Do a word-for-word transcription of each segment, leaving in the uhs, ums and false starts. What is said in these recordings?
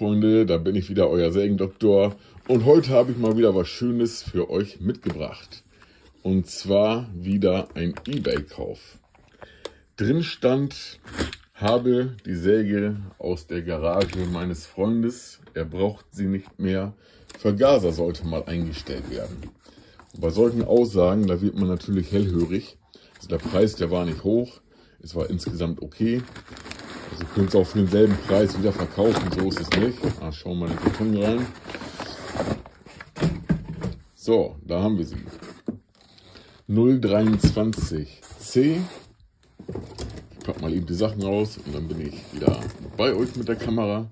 Freunde, da bin ich wieder, euer Sägendoktor. Und heute habe ich mal wieder was Schönes für euch mitgebracht. Und zwar wieder ein eBay-Kauf. Drin stand, habe die Säge aus der Garage meines Freundes. Er braucht sie nicht mehr. Vergaser sollte mal eingestellt werden. Und bei solchen Aussagen, da wird man natürlich hellhörig. Also der Preis, der war nicht hoch. Es war insgesamt okay. Also könnt es auch für denselben Preis wieder verkaufen, so ist es nicht. Ah, schauen wir mal in den Karton rein. So, da haben wir sie. null dreiundzwanzig C. Ich packe mal eben die Sachen raus und dann bin ich wieder bei euch mit der Kamera.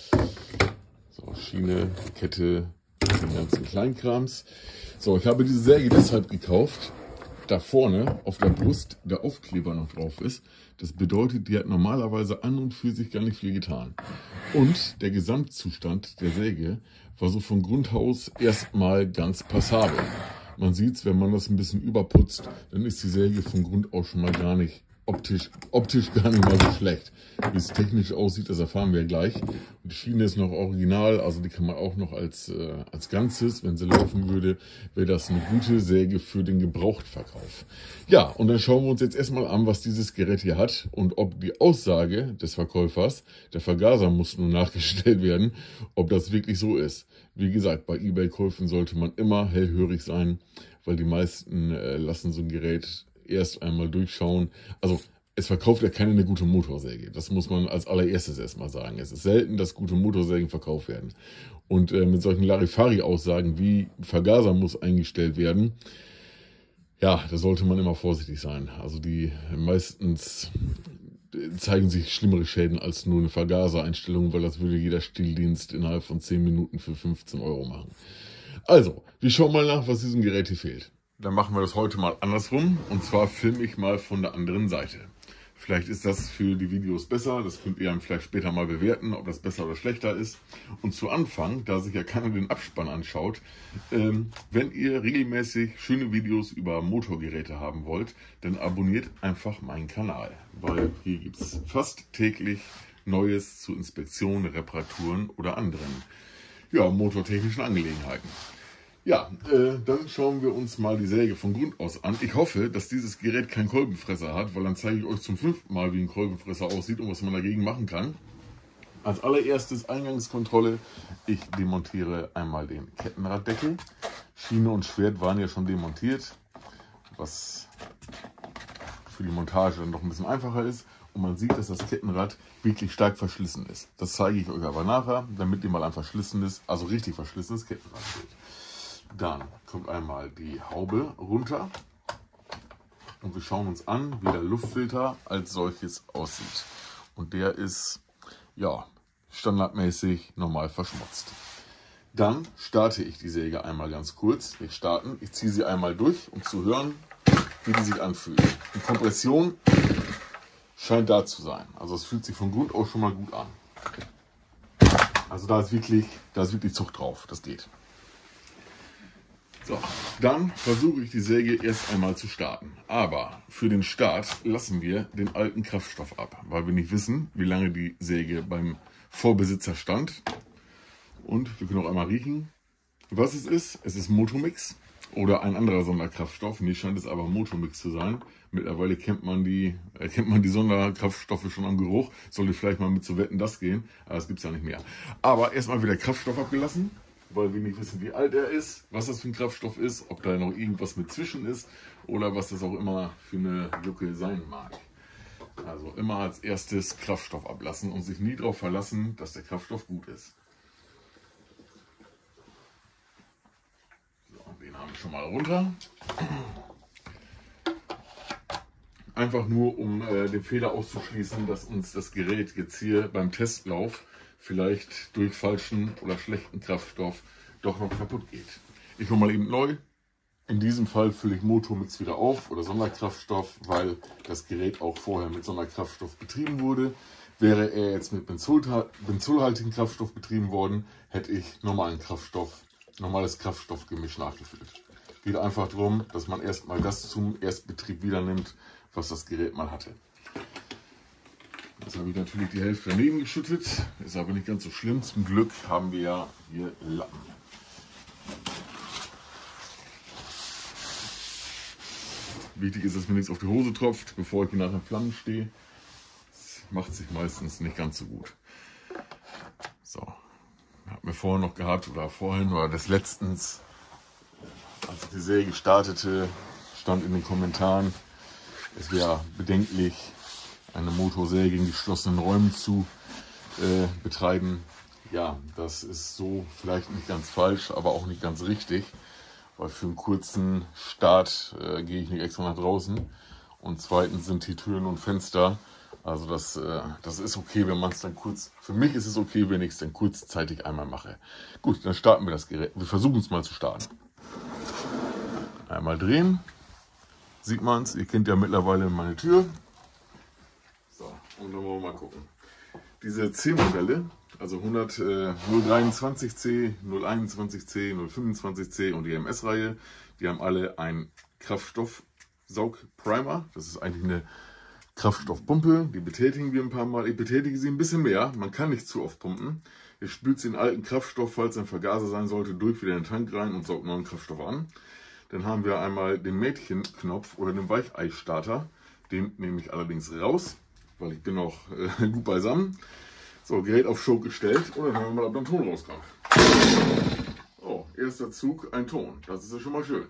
So, Schiene, Kette, den ganzen Kleinkrams. So, ich habe diese Säge deshalb gekauft, da vorne auf der Brust der Aufkleber noch drauf ist. Das bedeutet, die hat normalerweise an und für sich gar nicht viel getan. Und der Gesamtzustand der Säge war so von Grund aus erstmal ganz passabel. Man sieht es, wenn man das ein bisschen überputzt, dann ist die Säge von Grund aus schon mal gar nicht optisch, optisch gar nicht mal so schlecht. Wie es technisch aussieht, das erfahren wir gleich. Und die Schiene ist noch original, also die kann man auch noch als, äh, als Ganzes, wenn sie laufen würde, wäre das eine gute Säge für den Gebrauchtverkauf. Ja, und dann schauen wir uns jetzt erstmal an, was dieses Gerät hier hat und ob die Aussage des Verkäufers, der Vergaser muss nur nachgestellt werden, ob das wirklich so ist. Wie gesagt, bei eBay-Käufen sollte man immer hellhörig sein, weil die meisten äh, lassen so ein Gerät erst einmal durchschauen. Also es verkauft ja keiner eine gute Motorsäge. Das muss man als allererstes erstmal sagen. Es ist selten, dass gute Motorsägen verkauft werden. Und äh, mit solchen Larifari-Aussagen wie Vergaser muss eingestellt werden, ja, da sollte man immer vorsichtig sein. Also die meistens zeigen sich schlimmere Schäden als nur eine Vergasereinstellung, weil das würde jeder Stilldienst innerhalb von zehn Minuten für fünfzehn Euro machen. Also, wir schauen mal nach, was diesem Gerät hier fehlt. Dann machen wir das heute mal andersrum, und zwar filme ich mal von der anderen Seite. Vielleicht ist das für die Videos besser, das könnt ihr dann vielleicht später mal bewerten, ob das besser oder schlechter ist. Und zu Anfang, da sich ja keiner den Abspann anschaut, ähm, wenn ihr regelmäßig schöne Videos über Motorgeräte haben wollt, dann abonniert einfach meinen Kanal, weil hier gibt es fast täglich Neues zu Inspektionen, Reparaturen oder anderen, ja, motortechnischen Angelegenheiten. Ja, äh, dann schauen wir uns mal die Säge von Grund aus an. Ich hoffe, dass dieses Gerät keinen Kolbenfresser hat, weil dann zeige ich euch zum fünften Mal, wie ein Kolbenfresser aussieht und was man dagegen machen kann. Als allererstes Eingangskontrolle. Ich demontiere einmal den Kettenraddeckel. Schiene und Schwert waren ja schon demontiert, was für die Montage dann noch ein bisschen einfacher ist. Und man sieht, dass das Kettenrad wirklich stark verschlissen ist. Das zeige ich euch aber nachher, damit ihr mal ein verschlissenes, also richtig verschlissenes Kettenrad seht. Dann kommt einmal die Haube runter und wir schauen uns an, wie der Luftfilter als solches aussieht. Und der ist, ja, standardmäßig normal verschmutzt. Dann starte ich die Säge einmal ganz kurz. Wir starten, ich ziehe sie einmal durch, um zu hören, wie die sich anfühlt. Die Kompression scheint da zu sein. Also es fühlt sich von Grund aus schon mal gut an. Also da ist wirklich, da ist wirklich Zucht drauf, das geht. So, dann versuche ich die Säge erst einmal zu starten. Aber für den Start lassen wir den alten Kraftstoff ab, weil wir nicht wissen, wie lange die Säge beim Vorbesitzer stand. Und wir können auch einmal riechen, was es ist. Es ist Motomix oder ein anderer Sonderkraftstoff. Mir scheint es aber Motomix zu sein. Mittlerweile kennt man die, erkennt man die Sonderkraftstoffe schon am Geruch. Sollte vielleicht mal mit zu Wetten, das gehen, aber das gibt es ja nicht mehr. Aber erstmal wieder Kraftstoff abgelassen, weil wir nicht wissen, wie alt er ist, was das für ein Kraftstoff ist, ob da noch irgendwas mit zwischen ist oder was das auch immer für eine Jucke sein mag. Also immer als erstes Kraftstoff ablassen und sich nie darauf verlassen, dass der Kraftstoff gut ist. So, den haben wir schon mal runter. Einfach nur, um äh, den Fehler auszuschließen, dass uns das Gerät jetzt hier beim Testlauf vielleicht durch falschen oder schlechten Kraftstoff doch noch kaputt geht. Ich hole mal eben neu. In diesem Fall fülle ich Motomix wieder auf oder Sonderkraftstoff, weil das Gerät auch vorher mit Sonderkraftstoff betrieben wurde. Wäre er jetzt mit benzolhaltigen Kraftstoff betrieben worden, hätte ich normalen Kraftstoff, normales Kraftstoffgemisch nachgefüllt. Geht einfach darum, dass man erstmal das zum Erstbetrieb wieder nimmt, was das Gerät mal hatte. Jetzt habe ich natürlich die Hälfte daneben geschüttet, ist aber nicht ganz so schlimm. Zum Glück haben wir ja hier Lappen. Wichtig ist, dass mir nichts auf die Hose tropft, bevor ich hier nachher in Flammen stehe. Das macht sich meistens nicht ganz so gut. So, haben wir vorher noch gehabt, oder vorhin, oder des letztens, als ich die Säge startete, stand in den Kommentaren, es wäre bedenklich, eine Motorsäge in geschlossenen Räumen zu äh, betreiben. Ja, das ist so vielleicht nicht ganz falsch, aber auch nicht ganz richtig, weil für einen kurzen Start äh, gehe ich nicht extra nach draußen. Und zweitens sind die Türen und Fenster, also das, äh, das ist okay, wenn man es dann kurz, für mich ist es okay, wenn ich es dann kurzzeitig einmal mache. Gut, dann starten wir das Gerät. Wir versuchen es mal zu starten. Einmal drehen, sieht man es, ihr kennt ja mittlerweile meine Tür. So, und dann wollen wir mal gucken. Diese C-Modelle, also hundert, äh, null dreiundzwanzig C, null einundzwanzig C, null fünfundzwanzig C und die M S-Reihe, die haben alle einen Kraftstoffsaugprimer. Das ist eigentlich eine Kraftstoffpumpe, die betätigen wir ein paar Mal. Ich betätige sie ein bisschen mehr, man kann nicht zu oft pumpen. Ihr spült den alten Kraftstoff, falls ein Vergaser sein sollte, durch wieder in den Tank rein und saugt neuen Kraftstoff an. Dann haben wir einmal den Mädchenknopf oder den Weicheistarter. Den nehme ich allerdings raus, weil ich bin noch äh, gut beisammen. So, Gerät auf Show gestellt und dann hören wir mal, ob da ein Ton rauskommt. Oh, erster Zug, ein Ton. Das ist ja schon mal schön.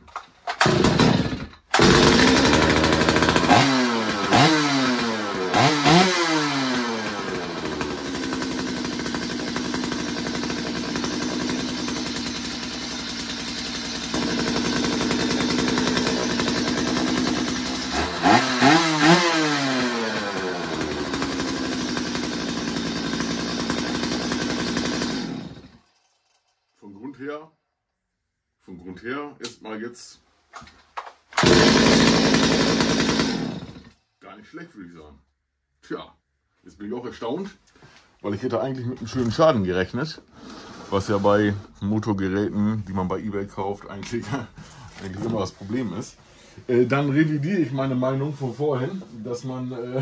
Vom Grund her, vom Grund her erstmal jetzt gar nicht schlecht, würde ich sagen. Tja, jetzt bin ich auch erstaunt, weil ich hätte eigentlich mit einem schönen Schaden gerechnet, was ja bei Motorgeräten, die man bei eBay kauft, eigentlich, eigentlich immer das Problem ist. Äh, dann revidiere ich meine Meinung von vorhin, dass man, äh,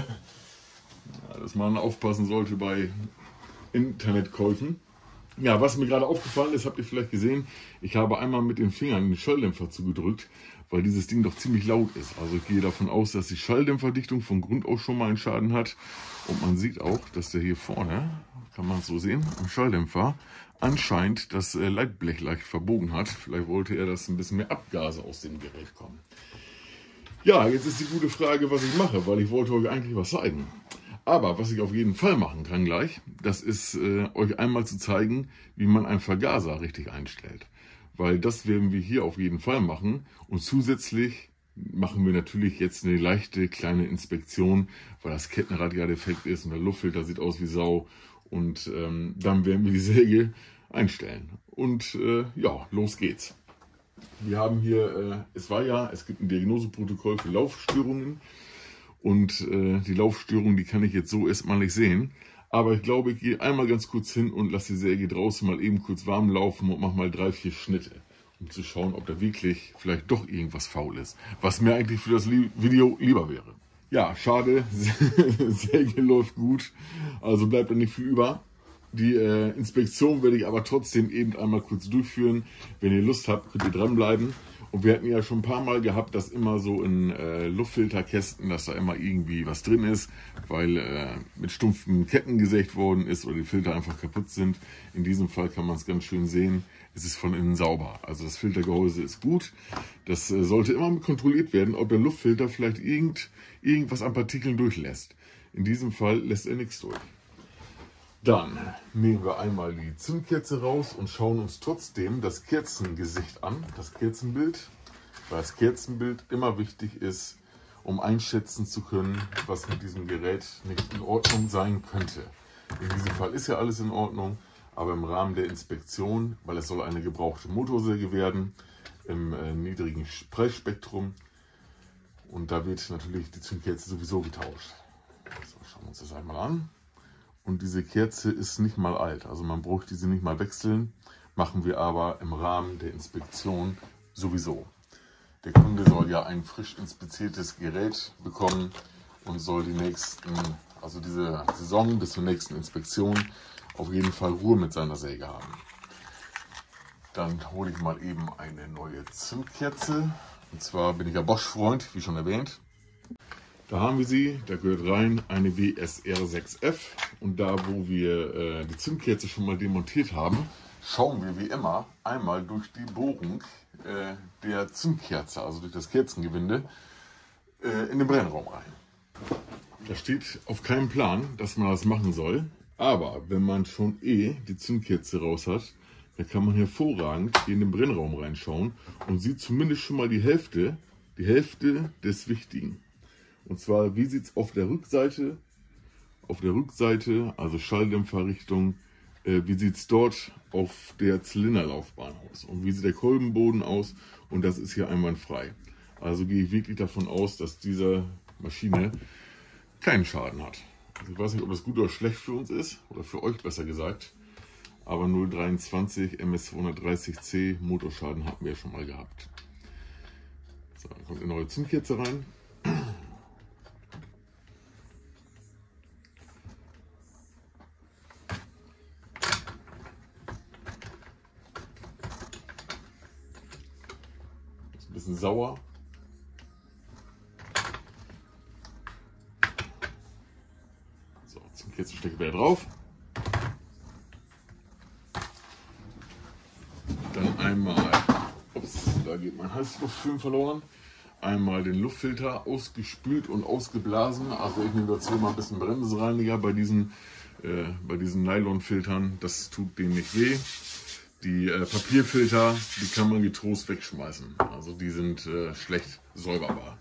dass man aufpassen sollte bei Internetkäufen. Ja, was mir gerade aufgefallen ist, habt ihr vielleicht gesehen, ich habe einmal mit den Fingern den Schalldämpfer zugedrückt, weil dieses Ding doch ziemlich laut ist. Also ich gehe davon aus, dass die Schalldämpferdichtung von Grund aus schon mal einen Schaden hat. Und man sieht auch, dass der hier vorne, kann man es so sehen, am Schalldämpfer anscheinend das Leitblech leicht verbogen hat. Vielleicht wollte er, dass ein bisschen mehr Abgase aus dem Gerät kommen. Ja, jetzt ist die gute Frage, was ich mache, weil ich wollte euch eigentlich was zeigen. Aber was ich auf jeden Fall machen kann gleich, das ist äh, euch einmal zu zeigen, wie man einen Vergaser richtig einstellt. Weil das werden wir hier auf jeden Fall machen. Und zusätzlich machen wir natürlich jetzt eine leichte kleine Inspektion, weil das Kettenrad ja defekt ist und der Luftfilter sieht aus wie Sau. Und ähm, dann werden wir die Säge einstellen. Und äh, ja, los geht's. Wir haben hier, äh, es war ja, es gibt ein Diagnoseprotokoll für Laufstörungen. Und äh, die Laufstörung, die kann ich jetzt so erstmal nicht sehen. Aber ich glaube, ich gehe einmal ganz kurz hin und lasse die Säge draußen mal eben kurz warm laufen und mache mal drei, vier Schnitte, um zu schauen, ob da wirklich vielleicht doch irgendwas faul ist. Was mir eigentlich für das Video lieber wäre. Ja, schade, Säge läuft gut, also bleibt da nicht viel über. Die äh, Inspektion werde ich aber trotzdem eben einmal kurz durchführen. Wenn ihr Lust habt, könnt ihr dranbleiben. Und wir hatten ja schon ein paar Mal gehabt, dass immer so in äh, Luftfilterkästen, dass da immer irgendwie was drin ist, weil äh, mit stumpfen Ketten gesägt worden ist oder die Filter einfach kaputt sind. In diesem Fall kann man es ganz schön sehen, es ist von innen sauber. Also das Filtergehäuse ist gut. Das äh, sollte immer mit kontrolliert werden, ob der Luftfilter vielleicht irgend, irgendwas an Partikeln durchlässt. In diesem Fall lässt er nichts durch. Dann nehmen wir einmal die Zündkerze raus und schauen uns trotzdem das Kerzengesicht an, das Kerzenbild, weil das Kerzenbild immer wichtig ist, um einschätzen zu können, was mit diesem Gerät nicht in Ordnung sein könnte. In diesem Fall ist ja alles in Ordnung, aber im Rahmen der Inspektion, weil es soll eine gebrauchte Motorsäge werden, im äh, niedrigen Preisspektrum, und da wird natürlich die Zündkerze sowieso getauscht. So, schauen wir uns das einmal an. Und diese Kerze ist nicht mal alt, also man bräuchte sie nicht mal wechseln, machen wir aber im Rahmen der Inspektion sowieso. Der Kunde soll ja ein frisch inspiziertes Gerät bekommen und soll die nächsten, also diese Saison bis zur nächsten Inspektion, auf jeden Fall Ruhe mit seiner Säge haben. Dann hole ich mal eben eine neue Zündkerze. Und zwar bin ich ja Bosch-Freund, wie schon erwähnt. Da haben wir sie, da gehört rein eine W S R sechs F. Und da, wo wir äh, die Zündkerze schon mal demontiert haben, schauen wir wie immer einmal durch die Bohrung äh, der Zündkerze, also durch das Kerzengewinde, äh, in den Brennraum rein. Da steht auf keinem Plan, dass man das machen soll. Aber wenn man schon eh die Zündkerze raus hat, dann kann man hervorragend hier in den Brennraum reinschauen und sieht zumindest schon mal die Hälfte, die Hälfte des Wichtigen. Und zwar, wie sieht es auf der Rückseite, auf der Rückseite, also Schalldämpferrichtung, äh, wie sieht es dort auf der Zylinderlaufbahn aus und wie sieht der Kolbenboden aus, und das ist hier einwandfrei. Also gehe ich wirklich davon aus, dass diese Maschine keinen Schaden hat. Also ich weiß nicht, ob das gut oder schlecht für uns ist, oder für euch besser gesagt, aber null dreiundzwanzig M S zweihundertdreißig C Motorschaden hatten wir ja schon mal gehabt. So, dann kommt eine neue Zündkerze rein. Ist ein bisschen sauer. So, Zündkerze stecke wieder drauf. Dann einmal, ups, da geht mein Heißluftföhn verloren. Einmal den Luftfilter ausgespült und ausgeblasen. Also ich nehme dazu mal ein bisschen Bremsenreiniger bei diesen, äh, bei diesen Nylonfiltern. Das tut denen nicht weh. Die äh, Papierfilter, die kann man getrost wegschmeißen. Also die sind äh, schlecht säuberbar.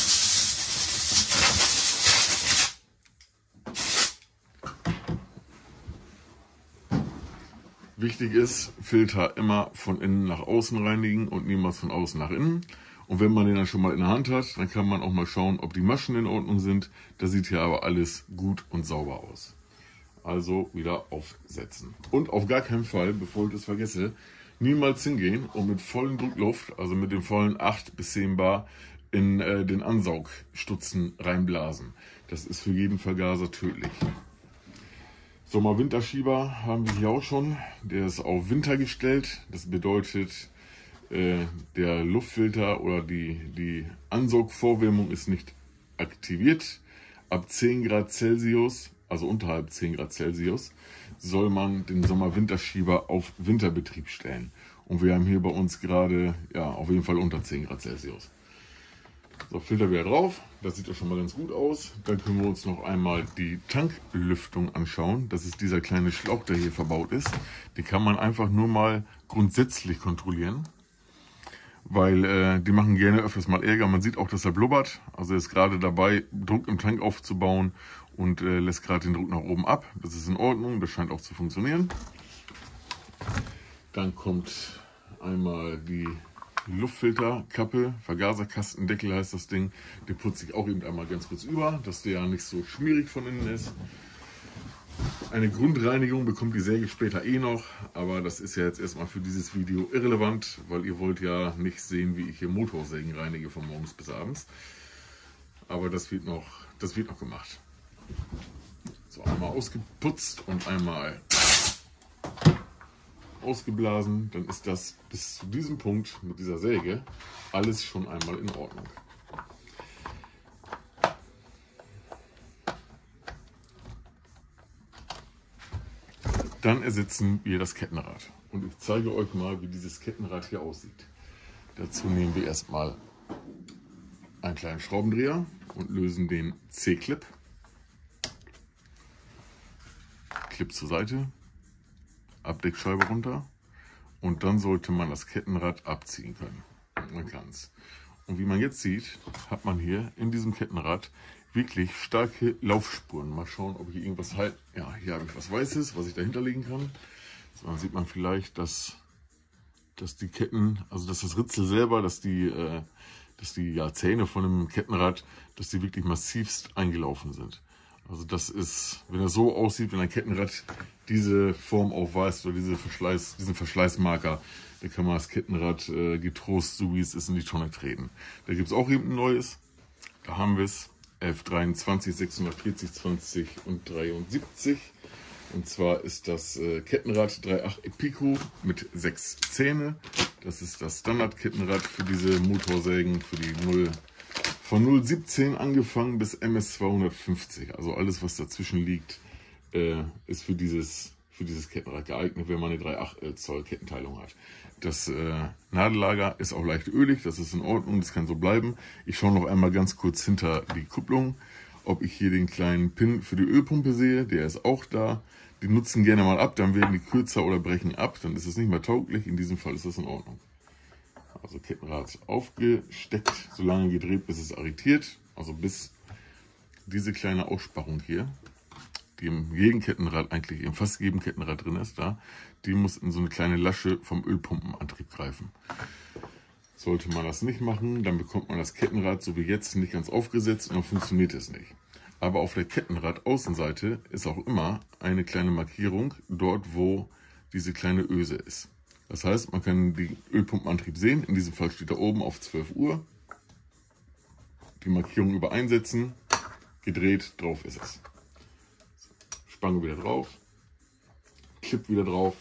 Wichtig ist, Filter immer von innen nach außen reinigen und niemals von außen nach innen. Und wenn man den dann schon mal in der Hand hat, dann kann man auch mal schauen, ob die Maschen in Ordnung sind. Da sieht hier aber alles gut und sauber aus. Also wieder aufsetzen. Und auf gar keinen Fall, bevor ich das vergesse, niemals hingehen und mit vollen Druckluft, also mit dem vollen acht bis zehn Bar, in äh, den Ansaugstutzen reinblasen. Das ist für jeden Vergaser tödlich. Sommer-Winterschieber haben wir hier auch schon. Der ist auf Winter gestellt. Das bedeutet, äh, der Luftfilter oder die, die Ansaugvorwärmung ist nicht aktiviert. Ab zehn Grad Celsius, also unterhalb zehn Grad Celsius, soll man den Sommer-Winterschieber auf Winterbetrieb stellen. Und wir haben hier bei uns gerade, ja, auf jeden Fall unter zehn Grad Celsius. So, Filter wieder drauf. Das sieht doch schon mal ganz gut aus. Dann können wir uns noch einmal die Tanklüftung anschauen. Das ist dieser kleine Schlauch, der hier verbaut ist. Den kann man einfach nur mal grundsätzlich kontrollieren, weil äh, die machen gerne öfters mal Ärger. Man sieht auch, dass er blubbert. Also er ist gerade dabei, Druck im Tank aufzubauen und äh, lässt gerade den Druck nach oben ab. Das ist in Ordnung. Das scheint auch zu funktionieren. Dann kommt einmal die Luftfilterkappe, Vergaserkastendeckel heißt das Ding. Den putze ich auch eben einmal ganz kurz über, dass der nicht so schmierig von innen ist. Eine Grundreinigung bekommt die Säge später eh noch, aber das ist ja jetzt erstmal für dieses Video irrelevant, weil ihr wollt ja nicht sehen, wie ich hier Motorsägen reinige von morgens bis abends. Aber das wird noch, das wird noch gemacht. So, einmal ausgeputzt und einmal ausgeblasen, dann ist das bis zu diesem Punkt mit dieser Säge alles schon einmal in Ordnung. Dann ersetzen wir das Kettenrad und ich zeige euch mal, wie dieses Kettenrad hier aussieht. Dazu nehmen wir erstmal einen kleinen Schraubendreher und lösen den C-Clip. Clip zur Seite. Abdeckscheibe runter und dann sollte man das Kettenrad abziehen können. Man kann es. Und wie man jetzt sieht, hat man hier in diesem Kettenrad wirklich starke Laufspuren. Mal schauen, ob hier irgendwas halt. Ja, hier habe ich was Weißes, was ich dahinter legen kann. So, dann sieht man vielleicht, dass, dass die Ketten, also dass das Ritzel selber, dass die, äh, dass die ja, Zähne von dem Kettenrad, dass die wirklich massivst eingelaufen sind. Also das ist, wenn das so aussieht, wenn ein Kettenrad diese Form aufweist oder diese Verschleiß, diesen Verschleißmarker, dann kann man das Kettenrad äh, getrost, so wie es ist, in die Tonne treten. Da gibt es auch eben ein neues. Da haben wir es. elf dreiundzwanzig, sechshundertvierzig, zwanzig und dreiundsiebzig. Und zwar ist das äh, Kettenrad drei Komma acht Epico mit sechs Zähne. Das ist das Standard-Kettenrad für diese Motorsägen, für die null, von null Komma siebzehn angefangen bis M S zweihundertfünfzig. Also alles, was dazwischen liegt, äh, ist für dieses, für dieses Kettenrad geeignet, wenn man eine drei Komma acht Zoll Kettenteilung hat. Das äh, Nadellager ist auch leicht ölig, das ist in Ordnung, das kann so bleiben. Ich schaue noch einmal ganz kurz hinter die Kupplung, ob ich hier den kleinen Pin für die Ölpumpe sehe. Der ist auch da. Die nutzen gerne mal ab, dann werden die kürzer oder brechen ab, dann ist es nicht mehr tauglich. In diesem Fall ist das in Ordnung. Also Kettenrad aufgesteckt, so lange gedreht, bis es arretiert. Also bis diese kleine Aussparung hier, die in jedem Kettenrad, eigentlich in fast jedem Kettenrad drin ist, da, die muss in so eine kleine Lasche vom Ölpumpenantrieb greifen. Sollte man das nicht machen, dann bekommt man das Kettenrad so wie jetzt nicht ganz aufgesetzt und dann funktioniert es nicht. Aber auf der Kettenrad-Außenseite ist auch immer eine kleine Markierung, dort wo diese kleine Öse ist. Das heißt, man kann den Ölpumpenantrieb sehen, in diesem Fall steht da oben auf zwölf Uhr. Die Markierung übereinsetzen, gedreht, drauf ist es. Spange wieder drauf, Clip wieder drauf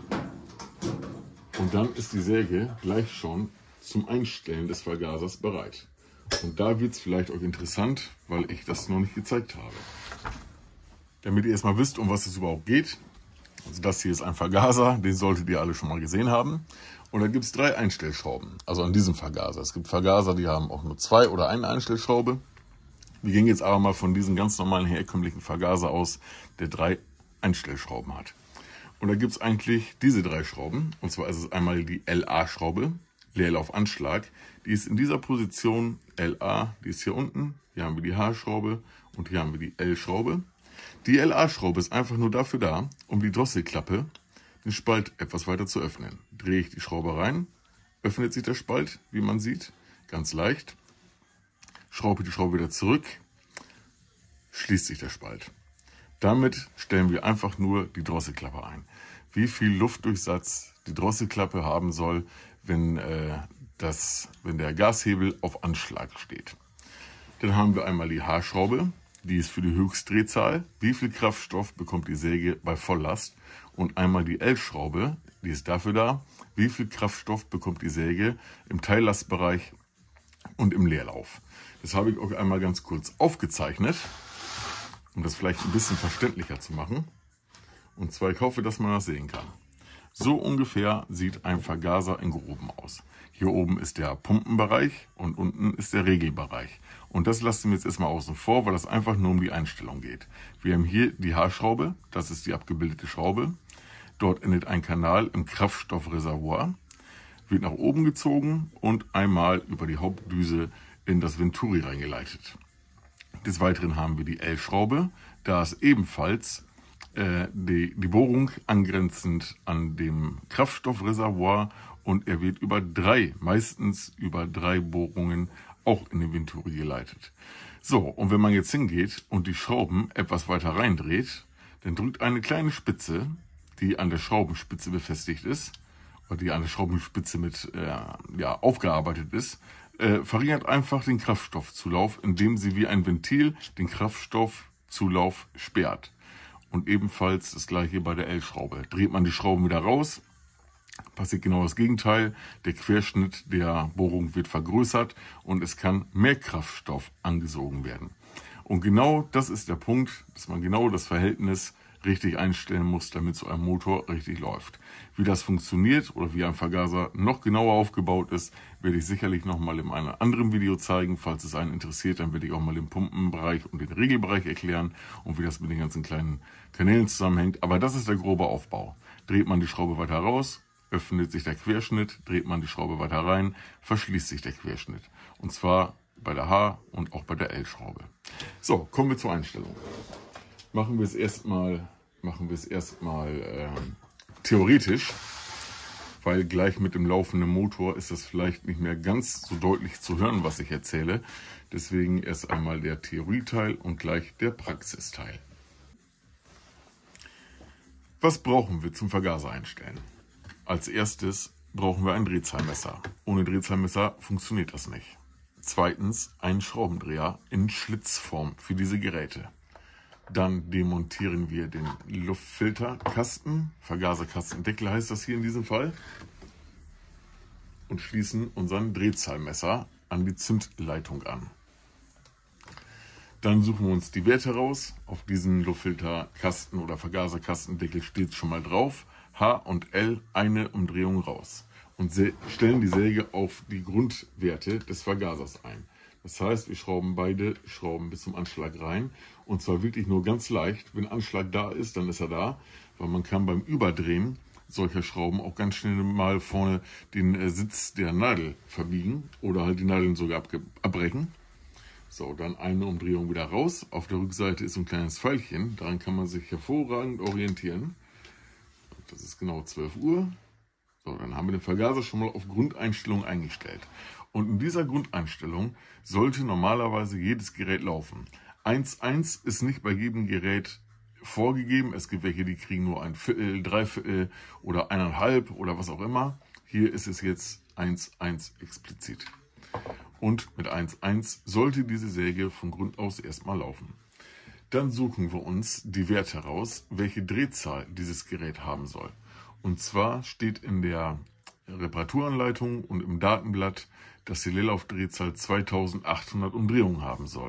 und dann ist die Säge gleich schon zum Einstellen des Vergasers bereit. Und da wird es vielleicht euch interessant, weil ich das noch nicht gezeigt habe. Damit ihr erstmal wisst, um was es überhaupt geht. Also das hier ist ein Vergaser, den solltet ihr alle schon mal gesehen haben. Und da gibt es drei Einstellschrauben, also an diesem Vergaser. Es gibt Vergaser, die haben auch nur zwei oder eine Einstellschraube. Wir gehen jetzt aber mal von diesem ganz normalen herkömmlichen Vergaser aus, der drei Einstellschrauben hat. Und da gibt es eigentlich diese drei Schrauben. Und zwar ist es einmal die L A-Schraube, Leerlaufanschlag. Die ist in dieser Position L A, die ist hier unten. Hier haben wir die H-Schraube und hier haben wir die L-Schraube. Die L A-Schraube ist einfach nur dafür da, um die Drosselklappe, den Spalt etwas weiter zu öffnen. Drehe ich die Schraube rein, öffnet sich der Spalt, wie man sieht, ganz leicht. Schraube die Schraube wieder zurück, schließt sich der Spalt. Damit stellen wir einfach nur die Drosselklappe ein. Wie viel Luftdurchsatz die Drosselklappe haben soll, wenn, äh, das, wenn der Gashebel auf Anschlag steht. Dann haben wir einmal die H-Schraube, die ist für die Höchstdrehzahl. Wie viel Kraftstoff bekommt die Säge bei Volllast? Und einmal die L-Schraube, die ist dafür da, wie viel Kraftstoff bekommt die Säge im Teillastbereich und im Leerlauf. Das habe ich euch einmal ganz kurz aufgezeichnet, um das vielleicht ein bisschen verständlicher zu machen. Und zwar, ich hoffe, dass man das sehen kann. So ungefähr sieht ein Vergaser in Groben aus. Hier oben ist der Pumpenbereich und unten ist der Regelbereich. Und das lassen wir jetzt erstmal außen vor, weil das einfach nur um die Einstellung geht. Wir haben hier die H-Schraube, das ist die abgebildete Schraube. Dort endet ein Kanal im Kraftstoffreservoir, wird nach oben gezogen und einmal über die Hauptdüse in das Venturi reingeleitet. Des Weiteren haben wir die L-Schraube, da ist ebenfalls äh, die, die Bohrung angrenzend an dem Kraftstoffreservoir und er wird über drei, meistens über drei Bohrungen auch in den Venturi geleitet. So, und wenn man jetzt hingeht und die Schrauben etwas weiter reindreht, dann drückt eine kleine Spitze, die an der Schraubenspitze befestigt ist, oder die an der Schraubenspitze mit äh, ja, aufgearbeitet ist, äh, verringert einfach den Kraftstoffzulauf, indem sie wie ein Ventil den Kraftstoffzulauf sperrt. Und ebenfalls das gleiche bei der L-Schraube. Dreht man die Schrauben wieder raus, passiert genau das Gegenteil. Der Querschnitt der Bohrung wird vergrößert und es kann mehr Kraftstoff angesogen werden. Und genau das ist der Punkt, dass man genau das Verhältnis richtig einstellen muss, damit so ein Motor richtig läuft. Wie das funktioniert oder wie ein Vergaser noch genauer aufgebaut ist, werde ich sicherlich noch mal in einem anderen Video zeigen. Falls es einen interessiert, dann werde ich auch mal den Pumpenbereich und den Regelbereich erklären und wie das mit den ganzen kleinen Kanälen zusammenhängt. Aber das ist der grobe Aufbau. Dreht man die Schraube weiter raus, öffnet sich der Querschnitt, dreht man die Schraube weiter rein, verschließt sich der Querschnitt. Und zwar bei der H- und auch bei der L-Schraube. So, kommen wir zur Einstellung. Machen wir es erstmal machen wir es erstmal äh, theoretisch, weil gleich mit dem laufenden Motor ist das vielleicht nicht mehr ganz so deutlich zu hören, was ich erzähle. Deswegen erst einmal der Theorieteil und gleich der Praxisteil. Was brauchen wir zum Vergaser einstellen? Als erstes brauchen wir ein Drehzahlmesser. Ohne Drehzahlmesser funktioniert das nicht. zweitens einen Schraubendreher in Schlitzform für diese Geräte. Dann demontieren wir den Luftfilterkasten, Vergaserkastendeckel heißt das hier in diesem Fall, und schließen unseren Drehzahlmesser an die Zündleitung an. Dann suchen wir uns die Werte raus. Auf diesem Luftfilterkasten oder Vergaserkastendeckel steht schon mal drauf. H und L eine Umdrehung raus. Und stellen die Säge auf die Grundwerte des Vergasers ein. Das heißt, wir schrauben beide Schrauben bis zum Anschlag rein. Und zwar wirklich nur ganz leicht. Wenn Anschlag da ist, dann ist er da. Weil man kann beim Überdrehen solcher Schrauben auch ganz schnell mal vorne den Sitz der Nadel verbiegen. Oder halt die Nadeln sogar abbrechen. So, dann eine Umdrehung wieder raus. Auf der Rückseite ist ein kleines Pfeilchen. Daran kann man sich hervorragend orientieren. Das ist genau zwölf Uhr. So, dann haben wir den Vergaser schon mal auf Grundeinstellung eingestellt. Und in dieser Grundeinstellung sollte normalerweise jedes Gerät laufen. eins Punkt eins ist nicht bei jedem Gerät vorgegeben. Es gibt welche, die kriegen nur ein Viertel, Dreiviertel oder eineinhalb oder was auch immer. Hier ist es jetzt eins Punkt eins explizit. Und mit eins Punkt eins sollte diese Säge von Grund aus erstmal laufen. Dann suchen wir uns die Werte raus, welche Drehzahl dieses Gerät haben soll. Und zwar steht in der Reparaturanleitung und im Datenblatt, dass die Leerlaufdrehzahl zweitausendachthundert Umdrehungen haben soll.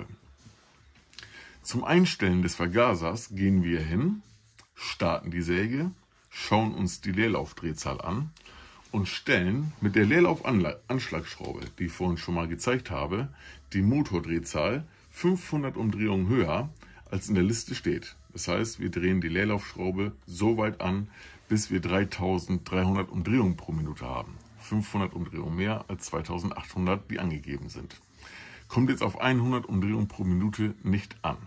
Zum Einstellen des Vergasers gehen wir hin, starten die Säge, schauen uns die Leerlaufdrehzahl an und stellen mit der Leerlaufanschlagschraube, die ich vorhin schon mal gezeigt habe, die Motordrehzahl fünfhundert Umdrehungen höher, als in der Liste steht. Das heißt, wir drehen die Leerlaufschraube so weit an, bis wir dreitausenddreihundert Umdrehungen pro Minute haben. fünfhundert Umdrehungen mehr als zweitausendachthundert, die angegeben sind. Kommt jetzt auf hundert Umdrehungen pro Minute nicht an.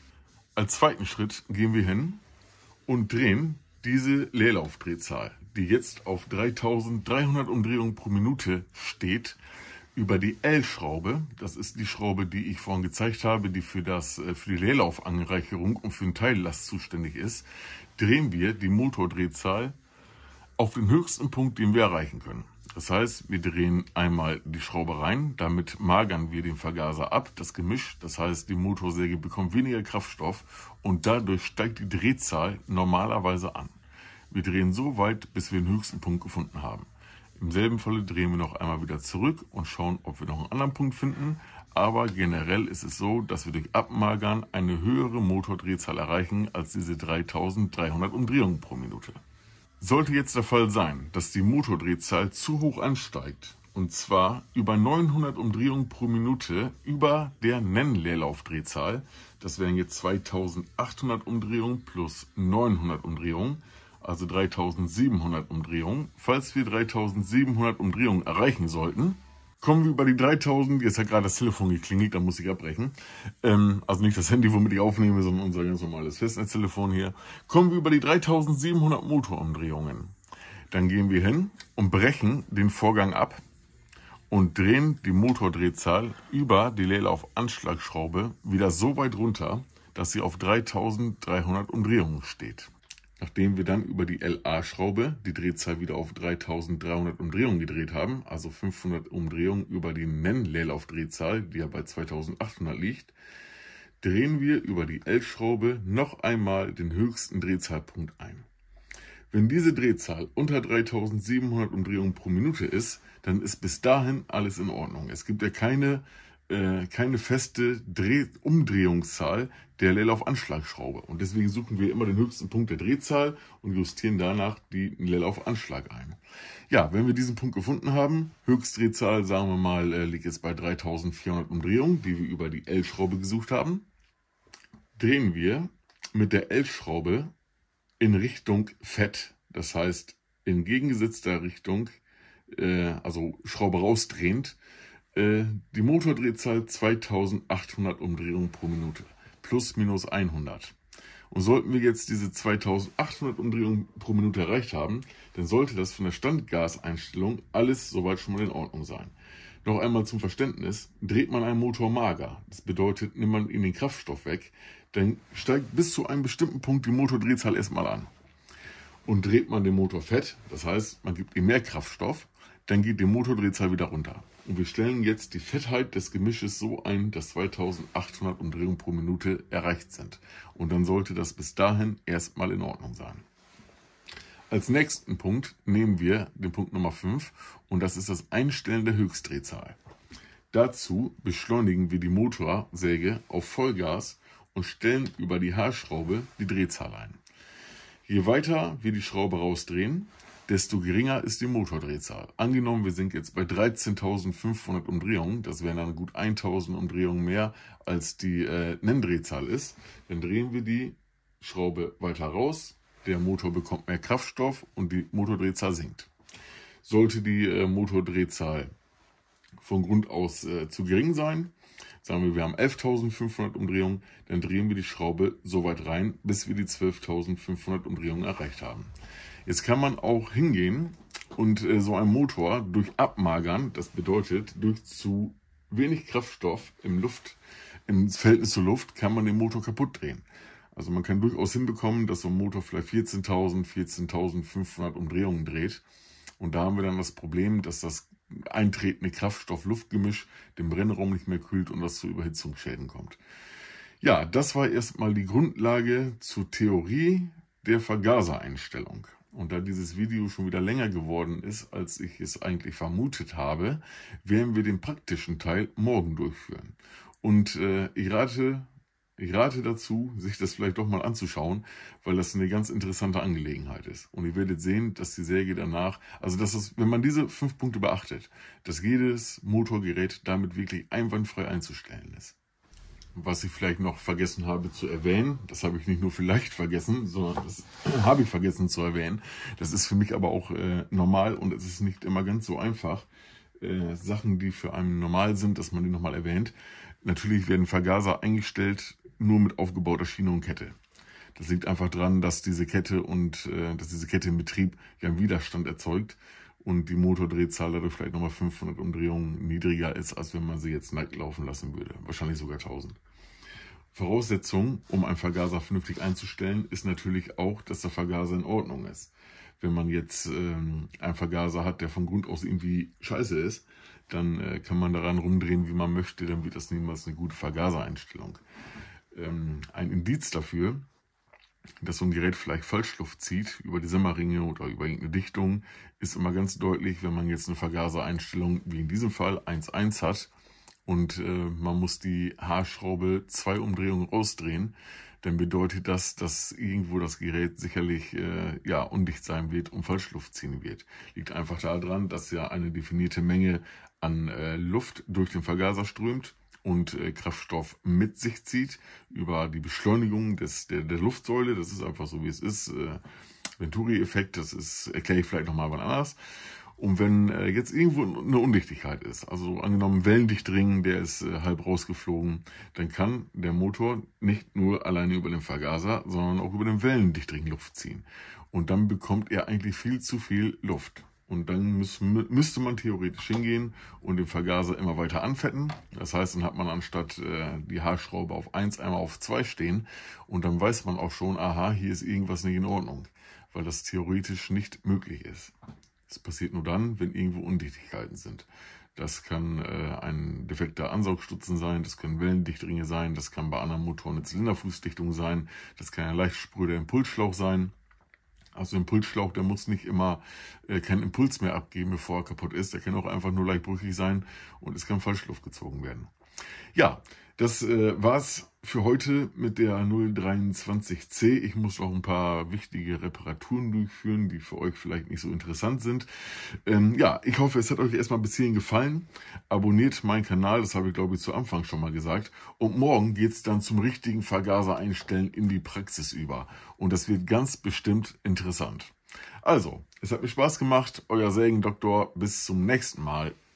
Als zweiten Schritt gehen wir hin und drehen diese Leerlaufdrehzahl, die jetzt auf dreitausenddreihundert Umdrehungen pro Minute steht, über die L-Schraube. Das ist die Schraube, die ich vorhin gezeigt habe, die für, das, für die Leerlaufanreicherung und für den Teillast zuständig ist, drehen wir die Motordrehzahl auf den höchsten Punkt, den wir erreichen können. Das heißt, wir drehen einmal die Schraube rein, damit magern wir den Vergaser ab, das Gemisch. Das heißt, die Motorsäge bekommt weniger Kraftstoff und dadurch steigt die Drehzahl normalerweise an. Wir drehen so weit, bis wir den höchsten Punkt gefunden haben. Im selben Falle drehen wir noch einmal wieder zurück und schauen, ob wir noch einen anderen Punkt finden. Aber generell ist es so, dass wir durch Abmagern eine höhere Motordrehzahl erreichen als diese dreitausenddreihundert Umdrehungen pro Minute. Sollte jetzt der Fall sein, dass die Motordrehzahl zu hoch ansteigt, und zwar über neunhundert Umdrehungen pro Minute über der Nennleerlaufdrehzahl, das wären jetzt zweitausendachthundert Umdrehungen plus neunhundert Umdrehungen, also dreitausendsiebenhundert Umdrehungen. Falls wir dreitausendsiebenhundert Umdrehungen erreichen sollten, kommen wir über die dreitausend, jetzt hat gerade das Telefon geklingelt, da muss ich abbrechen. Ähm, also nicht das Handy, womit ich aufnehme, sondern unser ganz normales Festnetztelefon hier. Kommen wir über die dreitausendsiebenhundert Motorumdrehungen. Dann gehen wir hin und brechen den Vorgang ab und drehen die Motordrehzahl über die Leerlaufanschlagschraube wieder so weit runter, dass sie auf dreitausenddreihundert Umdrehungen steht. Nachdem wir dann über die L A-Schraube die Drehzahl wieder auf dreitausenddreihundert Umdrehungen gedreht haben, also fünfhundert Umdrehungen über die Nennleerlaufdrehzahl, die ja bei zweitausendachthundert liegt, drehen wir über die L-Schraube noch einmal den höchsten Drehzahlpunkt ein. Wenn diese Drehzahl unter dreitausendsiebenhundert Umdrehungen pro Minute ist, dann ist bis dahin alles in Ordnung. Es gibt ja keine keine feste Dreh- Umdrehungszahl der Leerlaufanschlagschraube. Und deswegen suchen wir immer den höchsten Punkt der Drehzahl und justieren danach den Leerlaufanschlag ein. Ja, wenn wir diesen Punkt gefunden haben, Höchstdrehzahl, sagen wir mal, liegt jetzt bei dreitausendvierhundert Umdrehungen, die wir über die L-Schraube gesucht haben, drehen wir mit der L-Schraube in Richtung Fett, das heißt in gegengesetzter Richtung, also Schraube rausdrehend, die Motordrehzahl zweitausendachthundert Umdrehungen pro Minute, plus minus hundert. Und sollten wir jetzt diese zweitausendachthundert Umdrehungen pro Minute erreicht haben, dann sollte das von der Standgaseinstellung alles soweit schon mal in Ordnung sein. Noch einmal zum Verständnis, dreht man einen Motor mager, das bedeutet, nimmt man ihn den Kraftstoff weg, dann steigt bis zu einem bestimmten Punkt die Motordrehzahl erstmal an. Und dreht man den Motor fett, das heißt, man gibt ihm mehr Kraftstoff, dann geht die Motordrehzahl wieder runter. Und wir stellen jetzt die Fettheit des Gemisches so ein, dass zweitausendachthundert Umdrehungen pro Minute erreicht sind. Und dann sollte das bis dahin erstmal in Ordnung sein. Als nächsten Punkt nehmen wir den Punkt Nummer fünf und das ist das Einstellen der Höchstdrehzahl. Dazu beschleunigen wir die Motorsäge auf Vollgas und stellen über die Haarschraube die Drehzahl ein. Je weiter wir die Schraube rausdrehen, desto geringer ist die Motordrehzahl. Angenommen, wir sind jetzt bei dreizehntausendfünfhundert Umdrehungen, das wären dann gut tausend Umdrehungen mehr als die äh, Nenndrehzahl ist, dann drehen wir die Schraube weiter raus, der Motor bekommt mehr Kraftstoff und die Motordrehzahl sinkt. Sollte die äh, Motordrehzahl von Grund aus äh, zu gering sein, sagen wir, wir haben elftausendfünfhundert Umdrehungen, dann drehen wir die Schraube so weit rein, bis wir die zwölftausendfünfhundert Umdrehungen erreicht haben. Jetzt kann man auch hingehen und äh, so einen Motor durch Abmagern, das bedeutet durch zu wenig Kraftstoff im Luft, im Verhältnis zur Luft, kann man den Motor kaputt drehen. Also man kann durchaus hinbekommen, dass so ein Motor vielleicht vierzehntausend, vierzehntausendfünfhundert Umdrehungen dreht. Und da haben wir dann das Problem, dass das eintretende Kraftstoff-Luft-Gemisch den Brennraum nicht mehr kühlt und das zu Überhitzungsschäden kommt. Ja, das war erstmal die Grundlage zur Theorie der Vergasereinstellung. Und da dieses Video schon wieder länger geworden ist, als ich es eigentlich vermutet habe, werden wir den praktischen Teil morgen durchführen. Und äh, ich rate... Ich rate dazu, sich das vielleicht doch mal anzuschauen, weil das eine ganz interessante Angelegenheit ist. Und ihr werdet sehen, dass die Säge danach, also dass es, wenn man diese fünf Punkte beachtet, dass jedes Motorgerät damit wirklich einwandfrei einzustellen ist. Was ich vielleicht noch vergessen habe zu erwähnen, das habe ich nicht nur vielleicht vergessen, sondern das habe ich vergessen zu erwähnen. Das ist für mich aber auch äh, normal und es ist nicht immer ganz so einfach, äh, Sachen, die für einen normal sind, dass man die nochmal erwähnt. Natürlich werden Vergaser eingestellt, nur mit aufgebauter Schiene und Kette. Das liegt einfach daran, dass diese Kette und äh, dass diese Kette im Betrieb ja einen Widerstand erzeugt und die Motordrehzahl dadurch vielleicht nochmal fünfhundert Umdrehungen niedriger ist, als wenn man sie jetzt nackt laufen lassen würde. Wahrscheinlich sogar tausend. Voraussetzung, um einen Vergaser vernünftig einzustellen, ist natürlich auch, dass der Vergaser in Ordnung ist. Wenn man jetzt ähm, einen Vergaser hat, der von Grund aus irgendwie scheiße ist, dann äh, kann man daran rumdrehen, wie man möchte, dann wird das niemals eine gute Vergasereinstellung. Ähm, ein Indiz dafür, dass so ein Gerät vielleicht Falschluft zieht über die Sämmerringe oder über irgendeine Dichtung, ist immer ganz deutlich, wenn man jetzt eine Vergasereinstellung wie in diesem Fall eins Komma eins hat und äh, man muss die Haarschraube zwei Umdrehungen rausdrehen, dann bedeutet das, dass irgendwo das Gerät sicherlich äh, ja, undicht sein wird und Falschluft ziehen wird. Liegt einfach daran, dass ja eine definierte Menge an äh, Luft durch den Vergaser strömt und äh, Kraftstoff mit sich zieht über die Beschleunigung des, der, der Luftsäule. Das ist einfach so, wie es ist. Äh, Venturi-Effekt, das ist, erkläre ich vielleicht nochmal wann anders. Und wenn äh, jetzt irgendwo eine Undichtigkeit ist, also angenommen Wellendichtring, der ist äh, halb rausgeflogen, dann kann der Motor nicht nur alleine über den Vergaser, sondern auch über den Wellendichtring Luft ziehen. Und dann bekommt er eigentlich viel zu viel Luft. Und dann müß, müsste man theoretisch hingehen und den Vergaser immer weiter anfetten. Das heißt, dann hat man anstatt äh, die Haarschraube auf eins einmal auf zwei stehen. Und dann weiß man auch schon, aha, hier ist irgendwas nicht in Ordnung, weil das theoretisch nicht möglich ist. Das passiert nur dann, wenn irgendwo Undichtigkeiten sind. Das kann äh, ein defekter Ansaugstutzen sein, das können Wellendichtringe sein, das kann bei anderen Motoren eine Zylinderfußdichtung sein, das kann ein leicht spröder Impulsschlauch sein. Also Impulsschlauch, der muss nicht immer äh, keinen Impuls mehr abgeben, bevor er kaputt ist. Der kann auch einfach nur leicht brüchig sein und es kann Falschluft gezogen werden. Ja, das äh, war's für heute mit der null dreiundzwanzig C. Ich muss noch ein paar wichtige Reparaturen durchführen, die für euch vielleicht nicht so interessant sind. Ähm, ja, ich hoffe, es hat euch erstmal bis hierhin gefallen. Abonniert meinen Kanal, das habe ich glaube ich zu Anfang schon mal gesagt. Und morgen geht es dann zum richtigen Vergaser einstellen in die Praxis über. Und das wird ganz bestimmt interessant. Also, es hat mir Spaß gemacht. Euer Sägendoktor. Bis zum nächsten Mal.